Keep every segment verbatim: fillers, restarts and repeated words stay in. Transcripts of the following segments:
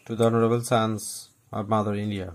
To the honorable sons of Mother India,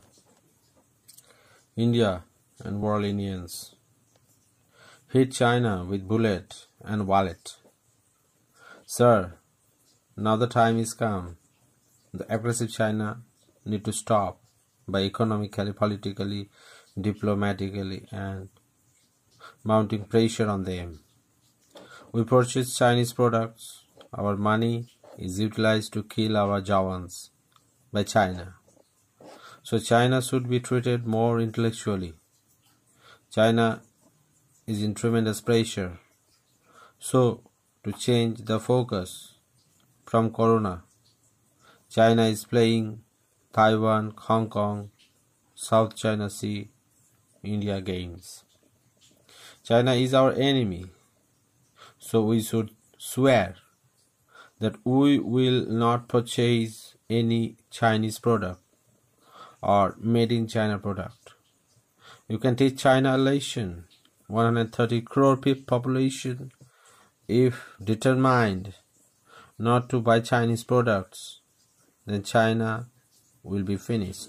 India and world Indians, hit China with bullet and wallet. Sir, now the time is come. The aggressive China need to stop by economically, politically, diplomatically and mounting pressure on them. We purchase Chinese products. Our money is utilized to kill our Jawans by China. So China should be treated more intellectually. China is in tremendous pressure. So to change the focus from Corona, China is playing Taiwan, Hong Kong, South China Sea, India games. China is our enemy. So we should swear that we will not purchase any Chinese product or made in China product. You can teach China a lesson. one hundred thirty crore people population, if determined not to buy Chinese products, then China will be finished.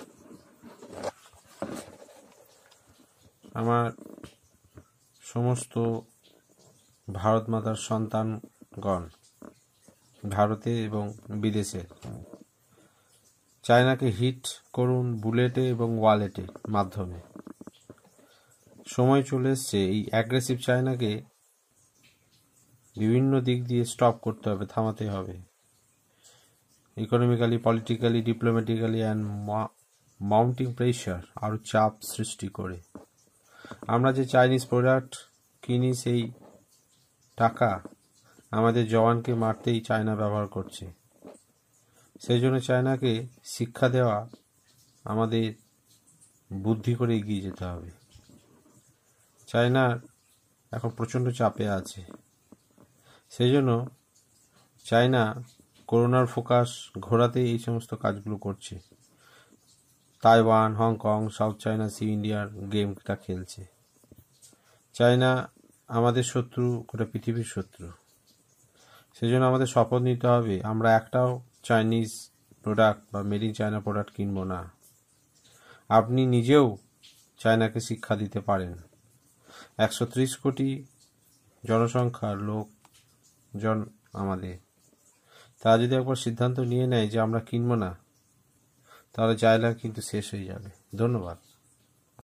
আমার সমস্ত ভারত মাতার সন্তানগণ ভারতে এবং বিদেশে চায়নাকে hit করুন বুলেটে এবং ওয়ালেটের মাধ্যমে। সময় চলে এসছে এই অ্যাগ্রেসিভ চায়নাকে বিভিন্ন দিক দিয়ে স্টপ করতে হবে, থামাতে হবে। Economically, politically, diplomatically and mounting pressure আরও চাপ সৃষ্টি করে। আমরা যে চাইনিজ প্রোডাক্ট কিনি সেই টাকা আমাদের জওয়ানকে মারতেই চায়না ব্যবহার করছে। সেই জন্য চায়নাকে শিক্ষা দেওয়া আমাদের বুদ্ধি করে এগিয়ে যেতে হবে। চায়নার এখন প্রচণ্ড চাপে আছে। সেই জন্য চায়না করোনার ফোকাস ঘোরাতে এই সমস্ত কাজগুলো করছে। Taiwan, Hong Kong, south China C, ইন্ডিয়ার গেমটা খেলছে। চায়না আমাদের শত্রু, গোটা পৃথিবীর শত্রু। সেই জন্য আমাদের শপথ নিতে হবে আমরা একটাও চাইনিজ প্রোডাক্ট বা মেড ইন চায়না প্রোডাক্ট কিনবো না। আপনি নিজেও চায়নাকে শিক্ষা দিতে পারেন। একশো ত্রিশ কোটি জনসংখ্যার লোকজন আমাদের, তারা যদি একবার সিদ্ধান্ত নিয়ে নেয় যে আমরা কিনবো না, তাহলে চায়না কিন্তু শেষ হয়ে যাবে। ধন্যবাদ।